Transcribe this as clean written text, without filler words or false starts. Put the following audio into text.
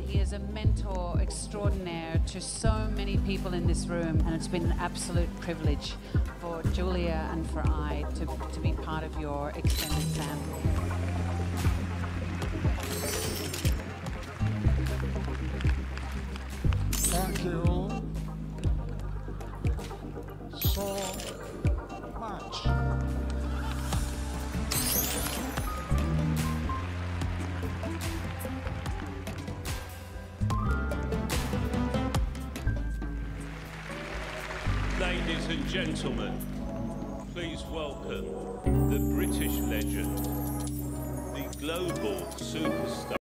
He is a mentor extraordinaire to so many people in this room, and it's been an absolute privilege for Julia and for I to be part of your extended family. Thank you so much. Ladies and gentlemen, please welcome the British legend, the global superstar.